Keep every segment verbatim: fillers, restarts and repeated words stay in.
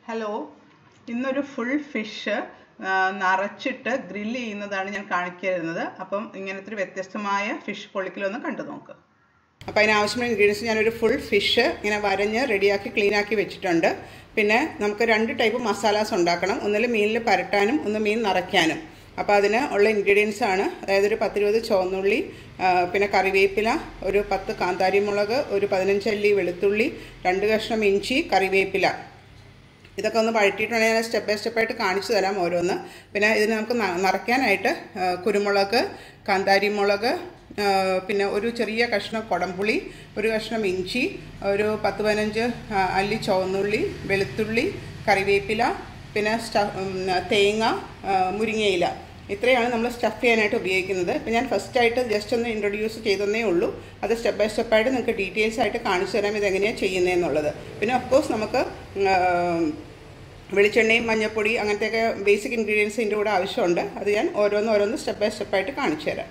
Hello, ഇന്നൊരു full fish നിറച്ചിട്ട് grill ചെയ്യുന്നതാണ് ഞാൻ കാണിക്കുന്നത്. അപ്പം ഇങ്ങനത്തെ ഒരു വ്യത്യസ്തമായ ഫിഷ് പൊള്ളിക്കലൊന്ന് കണ്ടു നോക്ക്. അപ്പോൾ അതിനാവശ്യമായ ഇൻഗ്രീഡിയൻസ് ഞാനൊരു ഫുൾ ഫിഷ് ഇങ്ങനെ വരഞ്ഞ് റെഡിയാക്കി ക്ലീനാക്കി വെച്ചിട്ടുണ്ട്. പിന്നെ നമുക്ക് രണ്ട് ടൈപ്പ് മസാലാസ് ഉണ്ടാക്കണം. ഒന്നിൽ മീനിൽ പരട്ടാനും ഒന്ന് മീൻ നിറയ്ക്കാനും. അപ്പോൾ അതിന് ഉള്ള ഇൻഗ്രീഡിയൻസ് ആണ്, അതായത് ഒരു പത്തിരുപത് ചുവന്നുള്ളി, പിന്നെ കറിവേപ്പില, ഒരു പത്ത് കാന്താരി മുളക്, ഒരു പതിനഞ്ചല്ലി വെളുത്തുള്ളി, രണ്ട് കഷ്ണം ഇഞ്ചി, കറിവേപ്പില. ഇതൊക്കെ ഒന്ന് വഴറ്റിയിട്ടുണ്ടെങ്കിൽ ഞാൻ സ്റ്റെപ്പ് ബൈ സ്റ്റെപ്പായിട്ട് കാണിച്ചു തരാം ഓരോന്ന്. പിന്നെ ഇതിന് നമുക്ക് നിറയ്ക്കാനായിട്ട് കുരുമുളക്, കാന്താരി മുളക്, പിന്നെ ഒരു ചെറിയ കഷ്ണം കുടംപുളി, ഒരു കഷ്ണം ഇഞ്ചി, ഒരു പത്ത് പതിനഞ്ച് അല്ലി ചുവന്നുള്ളി, വെളുത്തുള്ളി, കറിവേപ്പില, പിന്നെ തേങ്ങ, മുരിങ്ങയില. ഇത്രയാണ് നമ്മൾ സ്റ്റഫ് ചെയ്യാനായിട്ട് ഉപയോഗിക്കുന്നത്. ഇപ്പം ഞാൻ ഫസ്റ്റായിട്ട് ജസ്റ്റ് ഒന്ന് ഇൻട്രൊഡ്യൂസ് ചെയ്തതേ ഉള്ളൂ. അത് സ്റ്റെപ്പ് ബൈ സ്റ്റെപ്പായിട്ട് നിങ്ങൾക്ക് ഡീറ്റെയിൽസ് ആയിട്ട് കാണിച്ചു തരാം ഇതെങ്ങനെയാണ് ചെയ്യുന്നതെന്നുള്ളത്. പിന്നെ ഓഫ് കോഴ്സ് നമുക്ക് വെളിച്ചെണ്ണയും മഞ്ഞൾപ്പൊടി അങ്ങനത്തെയൊക്കെ ബേസിക് ഇൻഗ്രീഡിയൻസ് ഇതിൻ്റെ കൂടെ ആവശ്യമുണ്ട്. അത് ഞാൻ ഓരോന്ന് ഓരോന്ന് സ്റ്റെപ്പ് ബൈ സ്റ്റെപ്പായിട്ട് കാണിച്ചു തരാം.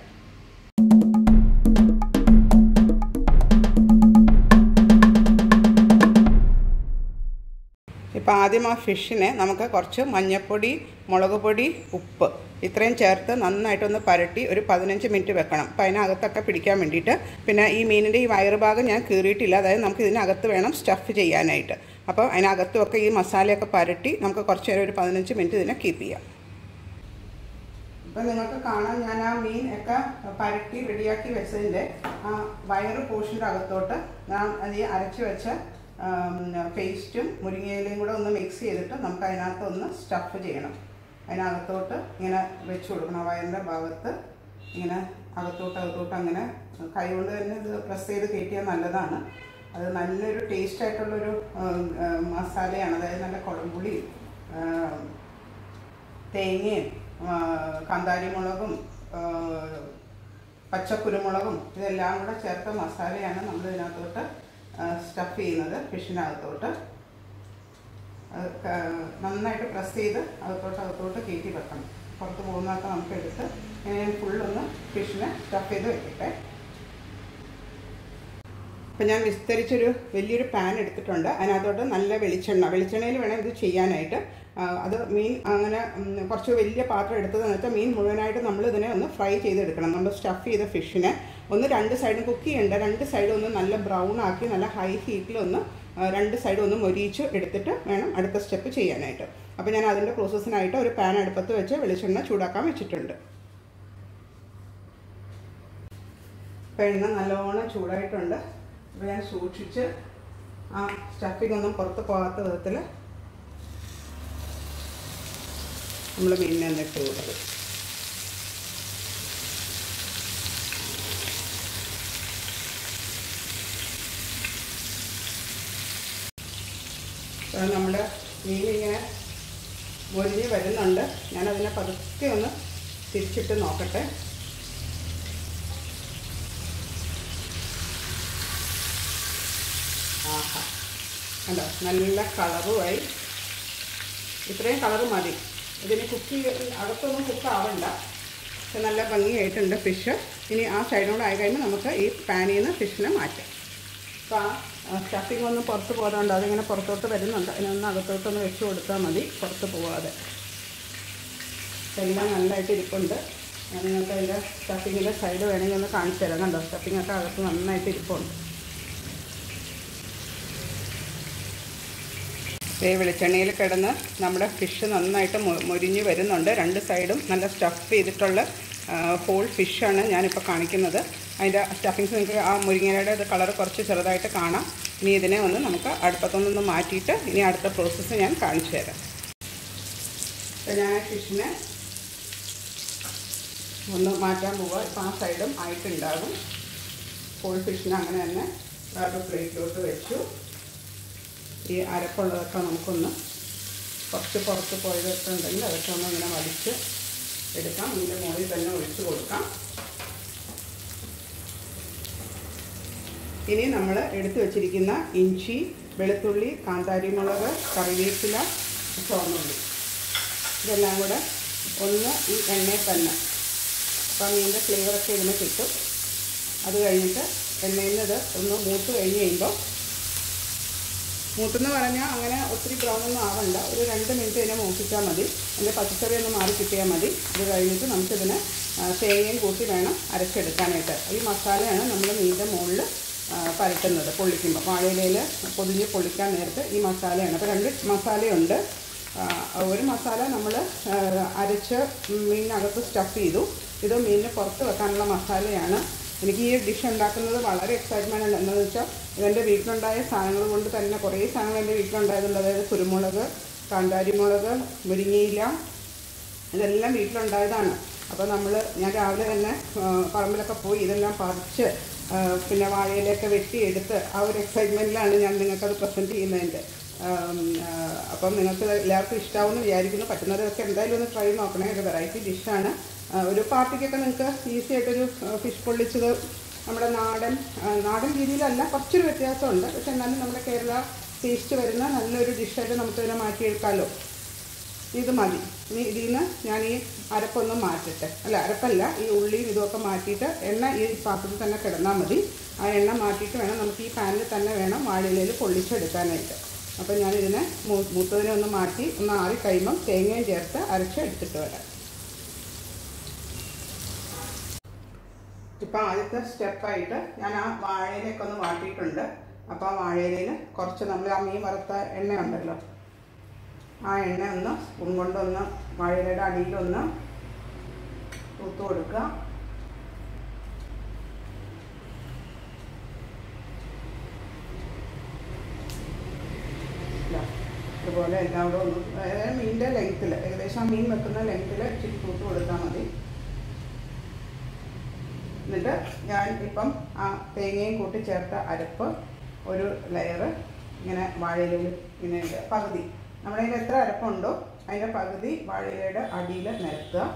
ഇപ്പോൾ ആദ്യം ആ ഫിഷിനെ നമുക്ക് കുറച്ച് മഞ്ഞൾപ്പൊടി, മുളക് പൊടി, ഉപ്പ് ഇത്രയും ചേർത്ത് നന്നായിട്ടൊന്ന് പരട്ടി ഒരു പതിനഞ്ച് മിനിറ്റ് വെക്കണം. അപ്പോൾ അതിനകത്തൊക്കെ പിടിക്കാൻ വേണ്ടിയിട്ട്. പിന്നെ ഈ മീനിൻ്റെ ഈ വയറ് ഭാഗം ഞാൻ കീറിയിട്ടില്ല, അതായത് നമുക്ക് ഇതിനകത്ത് വേണം സ്റ്റഫ് ചെയ്യാനായിട്ട്. അപ്പോൾ അതിനകത്തുമൊക്കെ ഈ മസാലയൊക്കെ പരട്ടി നമുക്ക് കുറച്ച് നേരം ഒരു പതിനഞ്ച് മിനിറ്റ് ഇതിനെ കീപ്പ് ചെയ്യാം. അപ്പോൾ നിങ്ങൾക്ക് കാണാം, ഞാൻ ആ മീൻ ഒക്കെ പരട്ടി റെഡിയാക്കി വെച്ചതിൻ്റെ ആ വയറ് പോർഷൻ്റെ അകത്തോട്ട് ഞാൻ അത് അരച്ച് വെച്ച പേസ്റ്റും മുരിങ്ങയിലയും കൂടെ ഒന്ന് മിക്സ് ചെയ്തിട്ട് നമുക്ക് അതിനകത്തൊന്ന് സ്റ്റഫ് ചെയ്യണം. അതിനകത്തോട്ട് ഇങ്ങനെ വെച്ച് കൊടുക്കണം. വയറിൻ്റെ ഭാഗത്ത് ഇങ്ങനെ അകത്തോട്ട് അകത്തോട്ട് അങ്ങനെ കൈ കൊണ്ട് തന്നെ ഇത് പ്രസ് ചെയ്ത് കയറ്റിയാൽ നല്ലതാണ്. അത് നല്ലൊരു ടേസ്റ്റായിട്ടുള്ളൊരു മസാലയാണ്. അതായത് നല്ല കുടംപുളിയും തേങ്ങയും കാന്താരി മുളകും പച്ചക്കുരുമുളകും ഇതെല്ലാം കൂടെ ചേർത്ത മസാലയാണ് നമ്മൾ ഇതിനകത്തോട്ട് സ്റ്റഫ് ചെയ്യുന്നത്. ഫിഷിനകത്തോട്ട് നന്നായിട്ട് പ്രസ് ചെയ്ത് അകത്തോട്ട് അകത്തോട്ട് കയറ്റി വെക്കണം. പുറത്ത് പോകുന്നതൊക്കെ നമുക്ക് എടുത്ത് ഞാൻ ഫുള്ളൊന്ന് ഫിഷിനെ സ്റ്റഫ് ചെയ്ത് വെക്കട്ടെ. അപ്പം ഞാൻ വിസ്തരിച്ചൊരു വലിയൊരു പാൻ എടുത്തിട്ടുണ്ട്. അതിനകത്തോട്ട് നല്ല വെളിച്ചെണ്ണ വെളിച്ചെണ്ണയിൽ വേണം ഇത് ചെയ്യാനായിട്ട്. അത് മീൻ അങ്ങനെ കുറച്ച് വലിയ പാത്രം എടുത്തതെന്ന് വെച്ചാൽ മീൻ മുഴുവനായിട്ട് നമ്മൾ ഇതിനെ ഒന്ന് ഫ്രൈ ചെയ്തെടുക്കണം. നമ്മൾ സ്റ്റഫ് ചെയ്ത ഫിഷിനെ ഒന്ന് രണ്ട് സൈഡും കുക്ക് ചെയ്യേണ്ട. രണ്ട് സൈഡും ഒന്ന് നല്ല ബ്രൗൺ ആക്കി നല്ല ഹൈ ഹീറ്റിൽ ഒന്ന് രണ്ട് സൈഡും ഒന്ന് മൊരിയിച്ച് എടുത്തിട്ട് വേണം അടുത്ത സ്റ്റെപ്പ് ചെയ്യാനായിട്ട്. അപ്പോൾ ഞാൻ അതിൻ്റെ പ്രോസസ്സിനായിട്ട് ഒരു പാൻ അടുപ്പത്ത് വെച്ച് വെളിച്ചെണ്ണ ചൂടാക്കാൻ വെച്ചിട്ടുണ്ട്. അപ്പോൾ എണ്ണ നല്ലോണം ചൂടായിട്ടുണ്ട്. അപ്പോൾ ഞാൻ സൂക്ഷിച്ച് ആ സ്റ്റഫിംഗ് ഒന്നും പുറത്ത് പോകാത്ത വിധത്തിൽ നമ്മൾ മീനിനെ എന്നിട്ട് കൊടുക്കും. അപ്പോൾ നമ്മുടെ മീനിങ്ങനെ മൊരിഞ്ഞ് വരുന്നുണ്ട്. ഞാനതിനെ പതുക്കെ ഒന്ന് തിരിച്ചിട്ട് നോക്കട്ടെ. ആഹാ, കണ്ടോ, നല്ല കളറുമായി. ഇത്രയും കളറ് മതി. ഇതിന് കുക്ക് അകത്തൊന്നും കുക്ക് ആവണ്ട. പക്ഷെ നല്ല ഭംഗിയായിട്ടുണ്ട് ഫിഷ്. ഇനി ആ സൈഡിനോട് ആയി കഴിയുമ്പോൾ നമുക്ക് ഈ പാനിൽ നിന്ന് ഫിഷിനെ മാറ്റാം. അപ്പോൾ ആ സ്റ്റഫിംഗ് ഒന്ന് പുറത്ത് പോകുന്നുണ്ട്, അതിങ്ങനെ പുറത്തോട്ട് വരുന്നുണ്ട്. അതിനൊന്ന് അകത്തോട്ടൊന്ന് വെച്ച് കൊടുത്താൽ മതി, പുറത്ത് പോവാതെ. എല്ലാം നല്ലതായിട്ട് ഇരിപ്പുണ്ട്. ഞാൻ നിങ്ങൾക്ക് അതിൻ്റെ സ്റ്റഫിങ്ങിൻ്റെ സൈഡ് വേണമെങ്കിൽ ഒന്ന് കാണിച്ചു തരാം. കണ്ടോ, സ്റ്റഫിങ്ങൊക്കെ അകത്ത് നന്നായിട്ട് ഇരിപ്പുണ്ട്. ഈ വെളിച്ചെണ്ണയിൽ കിടന്ന് നമ്മുടെ ഫിഷ് നന്നായിട്ട് മൊരിഞ്ഞ് വരുന്നുണ്ട്. രണ്ട് സൈഡും നല്ല സ്റ്റഫ് ചെയ്തിട്ടുള്ള ഹോൾ ഫിഷാണ് ഞാനിപ്പോൾ കാണിക്കുന്നത്. അതിൻ്റെ സ്റ്റഫിങ്സ് നിങ്ങൾക്ക് ആ മുരിങ്ങയുടെ ഇത് കളർ കുറച്ച് ചെറുതായിട്ട് കാണാം. ഇനി ഇതിനെ ഒന്ന് നമുക്ക് അടുപ്പത്തൊന്നൊന്ന് മാറ്റിയിട്ട് ഇനി അടുത്ത പ്രോസസ്സ് ഞാൻ കാണിച്ചു തരാം. അപ്പോൾ ഞാൻ ഫിഷിനെ ഒന്ന് മാറ്റാൻ പോവുക. ഇപ്പോൾ ആ സൈഡും ആയിട്ടുണ്ടാകും. ഹോൾ ഫിഷിനെ അങ്ങനെ തന്നെ വേറെ പ്ലേറ്റിലോട്ട് വെച്ചു. ഈ അരപ്പുള്ളതൊക്കെ നമുക്കൊന്ന് കുറച്ച് പുറത്ത് പോയതൊക്കെ ഉണ്ടെങ്കിൽ അതൊക്കെ ഒന്ന് ഇങ്ങനെ വലിച്ച് എടുക്കാം. ഇതിൻ്റെ മുകളിൽ തന്നെ ഒഴിച്ച് കൊടുക്കാം. ഇനി നമ്മൾ എടുത്തു വച്ചിരിക്കുന്ന ഇഞ്ചി, വെളുത്തുള്ളി, കാന്താരി മുളക്, കറിവേപ്പില, ചുവന്നുള്ളി ഇതെല്ലാം കൂടെ ഒന്ന് ഈ എണ്ണയിൽ തന്നെ, അപ്പം മീനിൻ്റെ ഫ്ലേവറൊക്കെ ഇതിന് കിട്ടും. അത് കഴിഞ്ഞിട്ട് എണ്ണയിൽ നിന്ന് ഇത് ഒന്ന് മൂത്ത് കഴിഞ്ഞ് കഴിയുമ്പോൾ മൂത്തെന്ന് പറഞ്ഞാൽ അങ്ങനെ ഒത്തിരി ബ്രൗൺ ഒന്നും ആവണ്ട, ഒരു രണ്ട് മിനിറ്റ് ഇതിനെ മൂപ്പിച്ചാൽ മതി. അതിൻ്റെ പച്ചക്കറി ഒന്ന് മാറി കിട്ടിയാൽ മതി. അത് കഴിഞ്ഞിട്ട് നമുക്കിതിന് തേങ്ങയും കൂട്ടി വേണം അരച്ചെടുക്കാനായിട്ട്. ഈ മസാലയാണ് നമ്മൾ മീനിൻ്റെ മുകളിൽ പരട്ടുന്നത് പൊള്ളിക്കുമ്പോൾ. വാഴയിലയിൽ പൊതിഞ്ഞ് പൊള്ളിക്കാൻ നേരത്ത് ഈ മസാലയാണ്. അപ്പോൾ രണ്ട് മസാലയുണ്ട്. ഒരു മസാല നമ്മൾ അരച്ച് മീനിനകത്ത് സ്റ്റഫ് ചെയ്തു. ഇത് മീനിന് പുറത്ത് വെക്കാനുള്ള മസാലയാണ്. എനിക്ക് ഈ ഡിഷ് ഉണ്ടാക്കുന്നത് വളരെ എക്സൈറ്റ്മെൻ്റ് ഉണ്ട്. എന്താണെന്ന് വെച്ചാൽ ഇതെൻ്റെ വീട്ടിലുണ്ടായ സാധനങ്ങൾ കൊണ്ട് തന്നെ കുറേ സാധനങ്ങൾ എൻ്റെ വീട്ടിലുണ്ടായതുണ്ട്. അതായത് കുരുമുളക്, കാന്താരിമുളക്, മുരിങ്ങയില, ഇതെല്ലാം വീട്ടിലുണ്ടായതാണ്. അപ്പോൾ നമ്മൾ ഞാൻ രാവിലെ തന്നെ പറമ്പിലൊക്കെ പോയി ഇതെല്ലാം പറിച്ച് പിന്നെ വാഴയിലൊക്കെ വെട്ടിയെടുത്ത് ആ ഒരു എക്സൈറ്റ്മെൻറ്റിലാണ് ഞാൻ നിങ്ങൾക്കത് പ്രസൻറ്റ് ചെയ്യുന്നതിൻ്റെ. അപ്പം നിങ്ങൾക്ക് എല്ലാവർക്കും ഇഷ്ടമാവുമെന്ന് വിചാരിക്കുന്നു. പറ്റുന്നവരൊക്കെ എന്തായാലും ഒന്ന് ട്രൈ നോക്കണേ. ഒരു വെറൈറ്റി ഡിഷാണ്. ഒരു പാർട്ടിക്കൊക്കെ നിങ്ങൾക്ക് ഈസി ആയിട്ടൊരു ഫിഷ് പൊള്ളിച്ചത് നമ്മുടെ നാടൻ നാടൻ രീതിയിലല്ല, കുറച്ചൊരു വ്യത്യാസമുണ്ട്. പക്ഷെ എന്നാലും നമ്മുടെ കേരള ടേസ്റ്റ് വരുന്ന നല്ലൊരു ഡിഷായിട്ട് നമുക്കിതിനെ മാറ്റിയെടുക്കാമല്ലോ. ഇത് മതി. ഇനി ഇതിൽ നിന്ന് ഞാൻ ഈ അരപ്പൊന്നും മാറ്റിട്ടെ, അല്ല അരപ്പല്ല, ഈ ഉള്ളിയും ഇതുമൊക്കെ മാറ്റിയിട്ട് എണ്ണ ഈ പാത്രത്തിൽ തന്നെ കിടന്നാൽ മതി. ആ എണ്ണ മാറ്റിയിട്ട് വേണം നമുക്ക് ഈ പാനിൽ തന്നെ വേണം വാഴയിലയിൽ പൊള്ളിച്ചെടുക്കാനായിട്ട്. അപ്പോൾ ഞാനിതിനെ മൂ മൂത്തതിനെ ഒന്ന് മാറ്റി ഒന്ന് ആറി കഴിയുമ്പം തേങ്ങയും ചേർത്ത് അരച്ച് എടുത്തിട്ട് വരാം. ഇപ്പം ആദ്യത്തെ സ്റ്റെപ്പായിട്ട് ഞാൻ ആ വാഴയിലേക്ക് ഒന്ന് വാട്ടിയിട്ടുണ്ട്. അപ്പോൾ ആ വാഴയിലയിൽ കുറച്ച് നമ്മൾ ആ മീൻ വറുത്ത എണ്ണ ഉണ്ടല്ലോ, ആ എണ്ണ ഒന്ന് സ്പൂൺ കൊണ്ടൊന്ന് വാഴയിലയുടെ അടിയിലൊന്ന് തൂത്ത് കൊടുക്കുക. ഇതുപോലെ എല്ലാം കൂടെ ഒന്ന് അതായത് മീനിൻ്റെ ലെങ്ത്തിൽ ഏകദേശം ആ മീൻ വെക്കുന്ന ലെങ്ത്തിൽ ഇച്ചിരി തൂത്ത് കൊടുത്താൽ മതി. എന്നിട്ട് ഞാൻ ഇപ്പം ആ തേങ്ങയും കൂട്ടി ചേർത്ത അരപ്പ് ഒരു ലെയറ് ഇങ്ങനെ വാഴയിലയിൽ ഇങ്ങനെ പകുതി നമ്മുടെ കയ്യിൽ എത്ര അരപ്പുണ്ടോ അതിൻ്റെ പകുതി വാഴയിലയുടെ അടിയിൽ നിരത്തുക.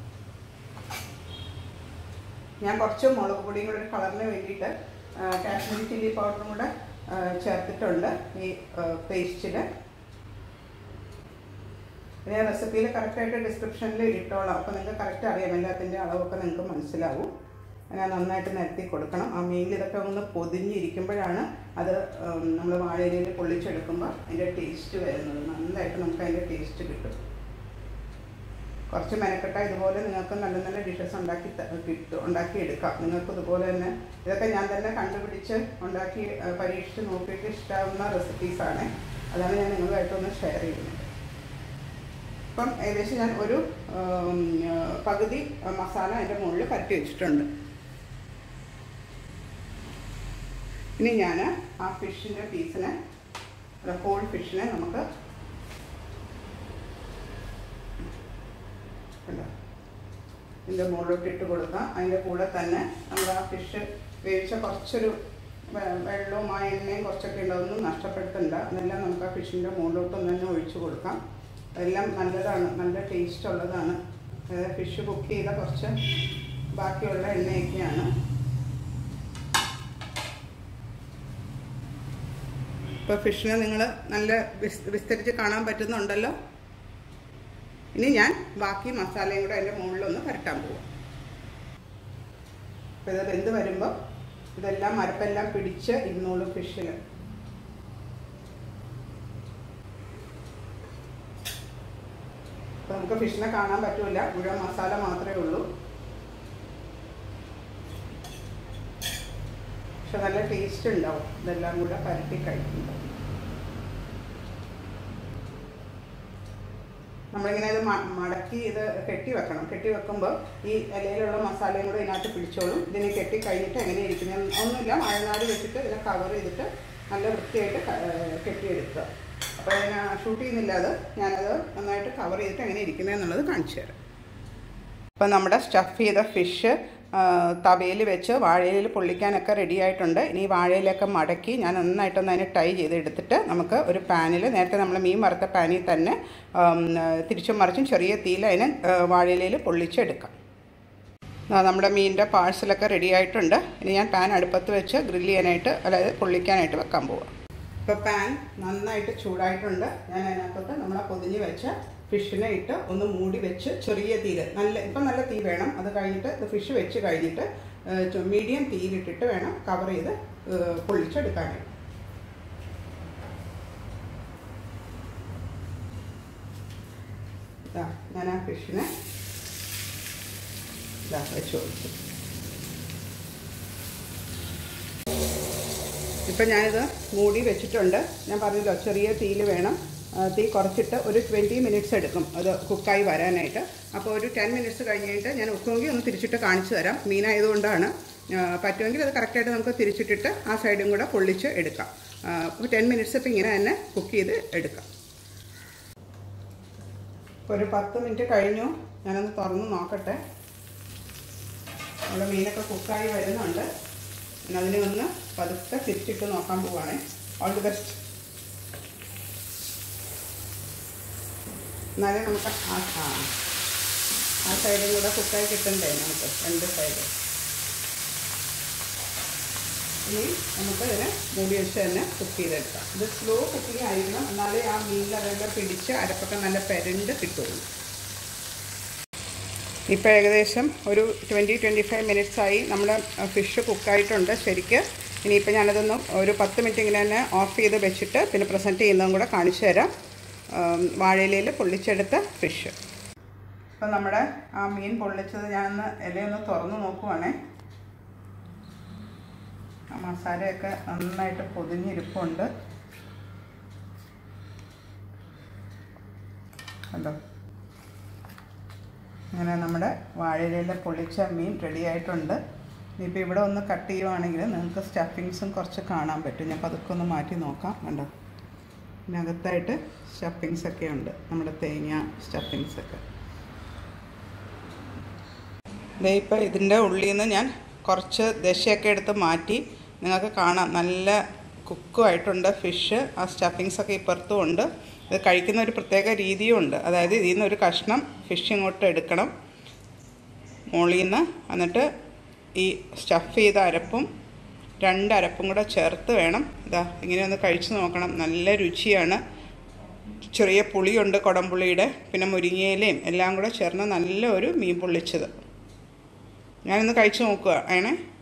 ഞാൻ കുറച്ച് മുളക് പൊടിയും കൂടെ ഒരു കളറിന് വേണ്ടിയിട്ട് കാശ്മീരി ചില്ലി പൗഡറും കൂടെ ചേർത്തിട്ടുണ്ട് ഈ പേസ്റ്റിൽ. പിന്നെ റെസിപ്പിയിൽ കറക്റ്റായിട്ട് ഡിസ്ക്രിപ്ഷനിൽ ഇട്ടോളാം. അപ്പോൾ നിങ്ങൾക്ക് കറക്റ്റ് അറിയാം, എല്ലാത്തിൻ്റെ അളവൊക്കെ നിങ്ങൾക്ക് മനസ്സിലാവും. അങ്ങനെ നന്നായിട്ട് നിരത്തി കൊടുക്കണം. ആ മീനിൽ ഇതൊക്കെ ഒന്ന് പൊതിഞ്ഞിരിക്കുമ്പോഴാണ് അത് നമ്മൾ വാഴയിലയിൽ പൊള്ളിച്ചെടുക്കുമ്പോൾ അതിൻ്റെ ടേസ്റ്റ് വരുന്നത്. നന്നായിട്ട് നമുക്ക് അതിൻ്റെ ടേസ്റ്റ് കിട്ടും. കുറച്ച് മെനക്കെട്ട ഇതുപോലെ നിങ്ങൾക്ക് നല്ല നല്ല ഡിഷസ് ഉണ്ടാക്കി കിട്ടും ഉണ്ടാക്കിയെടുക്കാം. നിങ്ങൾക്ക് ഇതുപോലെ തന്നെ ഇതൊക്കെ ഞാൻ തന്നെ കണ്ടുപിടിച്ച് ഉണ്ടാക്കി പരീക്ഷിച്ച് നോക്കിയിട്ട് ഇഷ്ടമാവുന്ന റെസിപ്പീസാണ്. അതാണ് ഞാൻ നിങ്ങളുമായിട്ടൊന്ന് ഷെയർ ചെയ്യുന്നത്. ഇപ്പം ഏകദേശം ഞാൻ ഒരു പകുതി മസാല അതിൻ്റെ മുകളിൽ പരട്ടി വെച്ചിട്ടുണ്ട്. ഇനി ഞാൻ ആ ഫിഷിൻ്റെ പീസിനെ ഹോൾ ഫിഷിനെ നമുക്ക് ഇതിൻ്റെ മുകളിലോട്ട് ഇട്ട് കൊടുക്കാം. അതിൻ്റെ കൂടെ തന്നെ നമ്മൾ ആ ഫിഷ് വേവിച്ച കുറച്ചൊരു വെള്ളവും ആ എണ്ണയും കുറച്ചൊക്കെ ഉണ്ടാവുന്നു നഷ്ടപ്പെടുത്തണ്ട. അതെല്ലാം നമുക്ക് ആ ഫിഷിൻ്റെ മുകളിലോട്ടൊന്ന് തന്നെ ഒഴിച്ചു കൊടുക്കാം. അതെല്ലാം നല്ലതാണ്, നല്ല ടേസ്റ്റ് ഉള്ളതാണ്. ഫിഷ് കുക്ക് ചെയ്ത കുറച്ച് ബാക്കിയുള്ള എണ്ണയൊക്കെയാണ്. ഇപ്പോൾ ഫിഷിനെ നിങ്ങൾ നല്ല വിസ് വിസ്തരിച്ച് കാണാൻ പറ്റുന്നുണ്ടല്ലോ. ഇനി ഞാൻ ബാക്കി മസാലയും കൂടെ അതിൻ്റെ മുകളിലൊന്ന് പരട്ടാൻ പോവാം. അപ്പോൾ ഇത് വെന്ത് വരുമ്പോൾ ഇതെല്ലാം മരപ്പെല്ലാം പിടിച്ച് ഇരുന്നോളും ഫിഷിൽ. അപ്പോൾ നമുക്ക് ഫിഷിനെ കാണാൻ പറ്റില്ല, മുഴുവൻ മസാല മാത്രമേ ഉള്ളൂ. പക്ഷെ നല്ല ടേസ്റ്റ് ഉണ്ടാവും ഇതെല്ലാം കൂടെ പരട്ടി കഴിക്കുമ്പോൾ. നമ്മളിങ്ങനെ ഇത് മടക്കി ഇത് കെട്ടി വെക്കണം. കെട്ടി വെക്കുമ്പോൾ ഈ ഇലയിലുള്ള മസാലയും കൂടെ ഇതിനകത്ത് പിടിച്ചോളും. ഇതിനെ കെട്ടി കഴിഞ്ഞിട്ട് എങ്ങനെ ഇരിക്കുന്നത് ഒന്നുമില്ല, മഴനാട് വെച്ചിട്ട് ഇതിനെ കവർ ചെയ്തിട്ട് നല്ല വൃത്തിയായിട്ട് കെട്ടിയെടുക്കുക. അപ്പോൾ ഞാൻ ഷൂട്ട് ചെയ്യുന്നില്ല, അത് ഞാനത് നന്നായിട്ട് കവർ ചെയ്തിട്ട് എങ്ങനെ ഇരിക്കുന്നത് എന്നുള്ളത് കാണിച്ചു തരാം. അപ്പം നമ്മുടെ സ്റ്റഫ് ചെയ്ത ഫിഷ് തവയിൽ വെച്ച് വാഴയിലയിൽ പൊള്ളിക്കാനൊക്കെ റെഡി ആയിട്ടുണ്ട്. ഇനി വാഴയിലൊക്കെ മടക്കി ഞാൻ നന്നായിട്ടൊന്ന് അതിനെ ടൈ ചെയ്തെടുത്തിട്ട് നമുക്ക് ഒരു പാനിൽ നേരത്തെ നമ്മൾ മീൻ വറുത്ത പാനിൽ തന്നെ തിരിച്ചും മറിച്ചും ചെറിയ തീയിൽ അതിനെ വാഴയിലയിൽ പൊള്ളിച്ചെടുക്കാം. നമ്മുടെ മീനിൻ്റെ പാഴ്സലൊക്കെ റെഡി ആയിട്ടുണ്ട്. ഇനി ഞാൻ പാൻ അടുപ്പത്ത് വെച്ച് ഗ്രില്ല് ചെയ്യാനായിട്ട് അതായത് പൊള്ളിക്കാനായിട്ട് വെക്കാൻ പോവാം. ഇപ്പോൾ പാൻ നന്നായിട്ട് ചൂടായിട്ടുണ്ട്. ഞാൻ അതിനകത്തോട്ട് നമ്മളെ പൊതിഞ്ഞ് വെച്ച ഫിഷിനെ ഇട്ട് ഒന്ന് മൂടി വെച്ച് ചെറിയ തീയിൽ നല്ല ഇപ്പം നല്ല തീ വേണം. അത് കഴിഞ്ഞിട്ട് ഫിഷ് വെച്ച് കഴിഞ്ഞിട്ട് മീഡിയം തീയിലിട്ടിട്ട് വേണം കവർ ചെയ്ത് പൊള്ളിച്ചെടുക്കാനായിട്ട്. ഞാൻ ആ ഫിഷിനെ ഇതാ വെച്ച് കൊടുത്തു. ഇപ്പം ഞാനിത് മൂടി വെച്ചിട്ടുണ്ട്. ഞാൻ പറഞ്ഞല്ലോ ചെറിയ തീയിൽ വേണം, തീ കുറച്ചിട്ട് ഒരു ട്വൻറ്റി മിനിറ്റ്സ് എടുക്കും അത് കുക്കായി വരാനായിട്ട്. അപ്പോൾ ഒരു ടെൻ മിനിറ്റ്സ് കഴിഞ്ഞിട്ട് ഞാൻ ഉക്കുമെങ്കിൽ ഒന്ന് തിരിച്ചിട്ട് കാണിച്ചു തരാം. മീനായതുകൊണ്ടാണ്. പറ്റുമെങ്കിൽ അത് കറക്റ്റായിട്ട് നമുക്ക് തിരിച്ചിട്ടിട്ട് ആ സൈഡും കൂടെ പൊള്ളിച്ച് എടുക്കാം. അപ്പോൾ ടെൻ മിനിറ്റ്സ് ഇപ്പം ഇങ്ങനെ തന്നെ കുക്ക് ചെയ്ത് എടുക്കാം. ഒരു പത്ത് മിനിറ്റ് കഴിഞ്ഞു. ഞാനൊന്ന് തുറന്ന് നോക്കട്ടെ. നമ്മുടെ മീനൊക്കെ കുക്കായി വരുന്നുണ്ട്. ഞാൻ അതിനെ ഒന്ന് പതുക്കെ തിരിച്ചിട്ട് നോക്കാൻ പോവുകയാണേ. All the best. എന്നാലും നമുക്ക് ആ ആ ആ സൈഡും കൂടെ കുക്കായി കിട്ടണ്ടേ നമുക്ക്, രണ്ട് സൈഡ്. ഇനി നമുക്ക് ഇതിനെ മൂടി വെച്ച് തന്നെ കുക്ക് ചെയ്തെടുക്കാം. ഇത് സ്ലോ കുക്കിംഗ് ആയിരിക്കണം, എന്നാലേ ആ മീനിലതെല്ലാം പിടിച്ച് അരപ്പൊക്കെ നല്ല പെരണ്ട് കിട്ടുള്ളൂ. ഇപ്പോൾ ഏകദേശം ഒരു ട്വൻറ്റി ട്വൻറ്റി ഫൈവ് മിനിറ്റ്സ് ആയി നമ്മുടെ ഫിഷ് കുക്കായിട്ടുണ്ട് ശരിക്ക്. ഇനിയിപ്പോൾ ഞാനതൊന്ന് ഒരു പത്ത് മിനിറ്റ് ഇങ്ങനെ തന്നെ ഓഫ് ചെയ്ത് വെച്ചിട്ട് പിന്നെ പ്രസൻറ്റ് ചെയ്യുന്നതും കൂടെ കാണിച്ചു തരാം. വാഴയിലയിൽ പൊള്ളിച്ചെടുത്ത ഫിഷ്. ഇപ്പം നമ്മുടെ ആ മീൻ പൊള്ളിച്ചത് ഞാനൊന്ന് ഇലയൊന്ന് തുറന്ന് നോക്കുവാണേ. ആ മസാലയൊക്കെ നന്നായിട്ട് പൊതിഞ്ഞിരിപ്പുണ്ട് കണ്ടോ. അങ്ങനെ നമ്മുടെ വാഴയിലയിൽ പൊള്ളിച്ച മീൻ റെഡി ആയിട്ടുണ്ട്. ഇനിയിപ്പോൾ ഇവിടെ ഒന്ന് കട്ട് ചെയ്യുവാണെങ്കിൽ നിങ്ങൾക്ക് സ്റ്റഫിങ്സും കുറച്ച് കാണാൻ പറ്റും. ഞാൻ പതുക്കെ ഒന്ന് മാറ്റി നോക്കാം. കണ്ടോ, ഇതിനകത്തായിട്ട് സ്റ്റഫിങ്സൊക്കെ ഉണ്ട്, നമ്മുടെ തേങ്ങ സ്റ്റഫിങ്സൊക്കെ. ദേ ഇപ്പോൾ ഇതിൻ്റെ ഉള്ളിൽ നിന്ന് ഞാൻ കുറച്ച് ദശയൊക്കെ എടുത്ത് മാറ്റി. നിങ്ങൾക്ക് കാണാം നല്ല കുക്കുമായിട്ടുണ്ട് ഫിഷ്. ആ സ്റ്റഫിങ്സൊക്കെ ഇപ്പുറത്തും ഉണ്ട്. ഇത് കഴിക്കുന്ന ഒരു പ്രത്യേക രീതിയും ഉണ്ട്. അതായത് ഇതിൽ നിന്ന് ഒരു കഷ്ണം ഫിഷ് ഇങ്ങോട്ട് എടുക്കണം മുകളിൽ നിന്ന്, എന്നിട്ട് ഈ സ്റ്റഫ് ചെയ്ത അരപ്പും രണ്ട് അരപ്പും കൂടെ ചേർത്ത് വേണം ഇതാ ഇങ്ങനെ ഒന്ന് കഴിച്ച് നോക്കണം. നല്ല രുചിയാണ്. ചെറിയ പുളിയുണ്ട് കുടംപുളിയുടെ, പിന്നെ മുരിങ്ങയിലയും എല്ലാം കൂടെ ചേർന്ന് നല്ല ഒരു മീൻ പൊള്ളിച്ചത്. ഞാനിന്ന് കഴിച്ച് നോക്കുക ആണേ.